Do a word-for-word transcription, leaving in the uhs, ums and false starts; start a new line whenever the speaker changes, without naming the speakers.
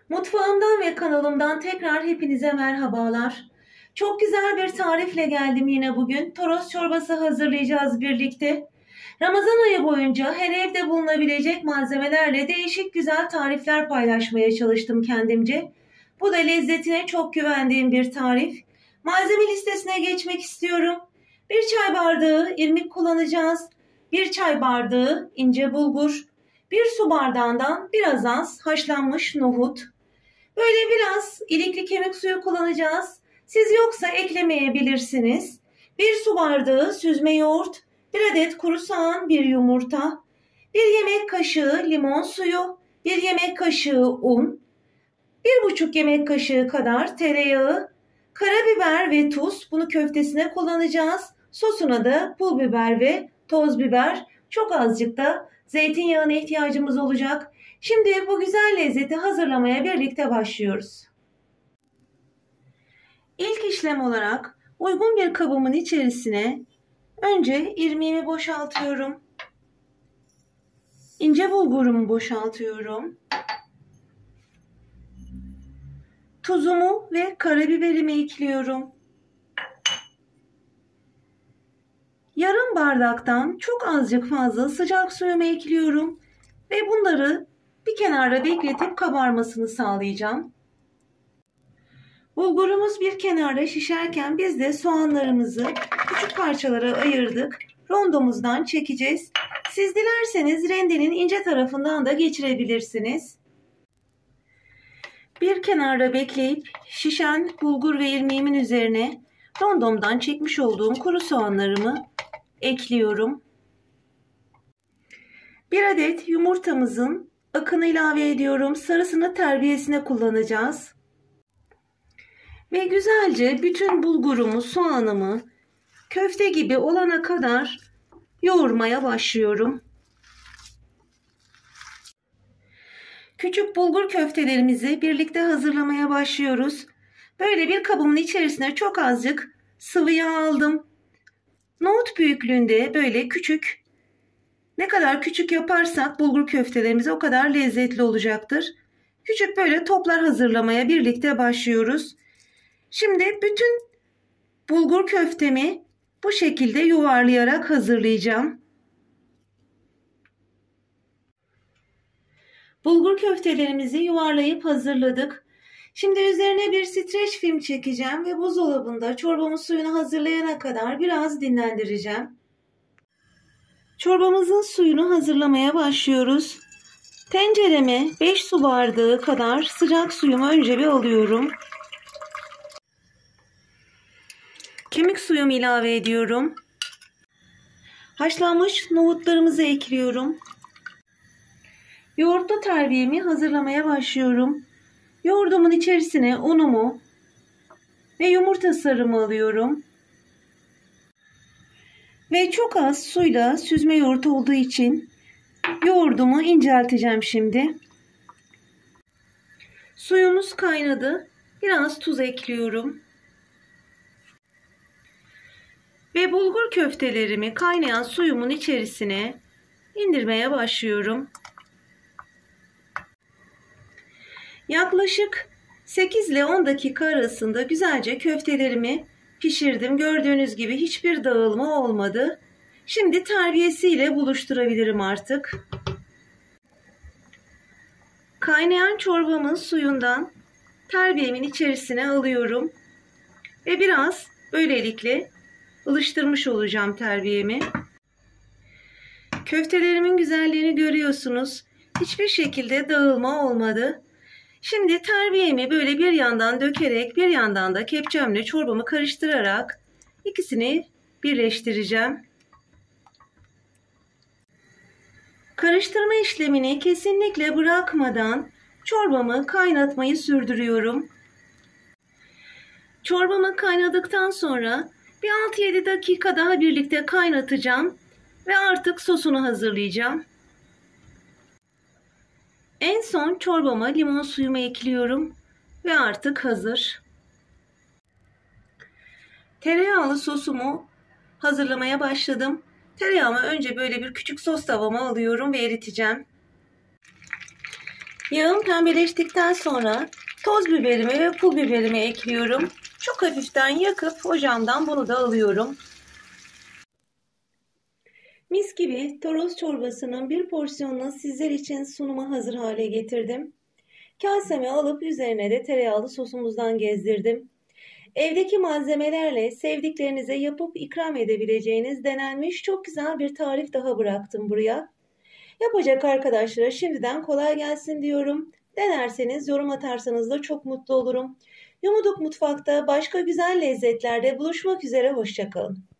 Mutfağımdan ve kanalımdan tekrar hepinize merhabalar. Çok güzel bir tarifle geldim yine bugün. Toros çorbası hazırlayacağız birlikte. Ramazan ayı boyunca her evde bulunabilecek malzemelerle değişik güzel tarifler paylaşmaya çalıştım kendimce. Bu da lezzetine çok güvendiğim bir tarif. Malzeme listesine geçmek istiyorum. Bir çay bardağı irmik kullanacağız. Bir çay bardağı ince bulgur. Bir su bardağından biraz az haşlanmış nohut. Böyle biraz ilikli kemik suyu kullanacağız. Siz yoksa eklemeyebilirsiniz. Bir su bardağı süzme yoğurt, bir adet kuru soğan, bir yumurta, bir yemek kaşığı limon suyu, bir yemek kaşığı un, bir buçuk yemek kaşığı kadar tereyağı, karabiber ve tuz. Bunu köftesine kullanacağız. Sosuna da pul biber ve toz biber, çok azıcık da zeytinyağına ihtiyacımız olacak. Şimdi bu güzel lezzeti hazırlamaya birlikte başlıyoruz. İlk işlem olarak uygun bir kabımın içerisine önce irmiğimi boşaltıyorum. İnce bulgurumu boşaltıyorum. Tuzumu ve karabiberimi ekliyorum. Yarım bardaktan çok azıcık fazla sıcak suyumu ekliyorum ve bunları bir kenarda bekletip kabarmasını sağlayacağım. Bulgurumuz bir kenarda şişerken biz de soğanlarımızı küçük parçalara ayırdık. Rondomuzdan çekeceğiz. Siz dilerseniz rendenin ince tarafından da geçirebilirsiniz. Bir kenarda bekleyip şişen bulgur ve irmiğimin üzerine rondomdan çekmiş olduğum kuru soğanlarımı ekliyorum. Bir adet yumurtamızın akını ilave ediyorum. Sarısını terbiyesine kullanacağız. Ve güzelce bütün bulgurumu, soğanımı köfte gibi olana kadar yoğurmaya başlıyorum. Küçük bulgur köftelerimizi birlikte hazırlamaya başlıyoruz. Böyle bir kabımın içerisine çok azıcık sıvı yağ aldım. Nohut büyüklüğünde böyle küçük, ne kadar küçük yaparsak bulgur köftelerimiz o kadar lezzetli olacaktır. Küçük böyle toplar hazırlamaya birlikte başlıyoruz. Şimdi bütün bulgur köftemi bu şekilde yuvarlayarak hazırlayacağım. Bulgur köftelerimizi yuvarlayıp hazırladık. Şimdi üzerine bir streç film çekeceğim ve buzdolabında çorbamın suyunu hazırlayana kadar biraz dinlendireceğim. Çorbamızın suyunu hazırlamaya başlıyoruz. Tencereme beş su bardağı kadar sıcak suyumu önce bir alıyorum. Kemik suyumu ilave ediyorum. Haşlanmış nohutlarımızı ekliyorum. Yoğurtlu terbiyemi hazırlamaya başlıyorum. Yoğurdumun içerisine unumu ve yumurta sarımı alıyorum. Ve çok az suyla süzme yoğurt olduğu için yoğurdumu incelteceğim şimdi. Suyumuz kaynadı. Biraz tuz ekliyorum. Ve bulgur köftelerimi kaynayan suyumun içerisine indirmeye başlıyorum. Yaklaşık sekiz ile on dakika arasında güzelce köftelerimi pişirdim. Gördüğünüz gibi hiçbir dağılma olmadı. Şimdi terbiyesiyle buluşturabilirim artık. Kaynayan çorbamın suyundan terbiyemin içerisine alıyorum. Ve biraz böylelikle ılıştırmış olacağım terbiyemi. Köftelerimin güzelliğini görüyorsunuz. Hiçbir şekilde dağılma olmadı. Şimdi terbiyemi böyle bir yandan dökerek bir yandan da kepçemle çorbamı karıştırarak ikisini birleştireceğim. Karıştırma işlemini kesinlikle bırakmadan çorbamı kaynatmayı sürdürüyorum. Çorbamı kaynadıktan sonra bir altı yedi dakika daha birlikte kaynatacağım ve artık sosunu hazırlayacağım. En son çorbama limon suyumu ekliyorum ve artık hazır. Tereyağlı sosumu hazırlamaya başladım. Tereyağımı önce böyle bir küçük sos tavama alıyorum ve eriteceğim. Yağım pembeleştikten sonra toz biberimi ve pul biberimi ekliyorum. Çok hafiften yakıp ocağımdan bunu da alıyorum. Mis gibi toros çorbasının bir porsiyonunu sizler için sunuma hazır hale getirdim. Kaseme alıp üzerine de tereyağlı sosumuzdan gezdirdim. Evdeki malzemelerle sevdiklerinize yapıp ikram edebileceğiniz denenmiş çok güzel bir tarif daha bıraktım buraya. Yapacak arkadaşlara şimdiden kolay gelsin diyorum. Denerseniz, yorum atarsanız da çok mutlu olurum. Yumuduk Mutfak'ta başka güzel lezzetlerde buluşmak üzere, hoşça kalın.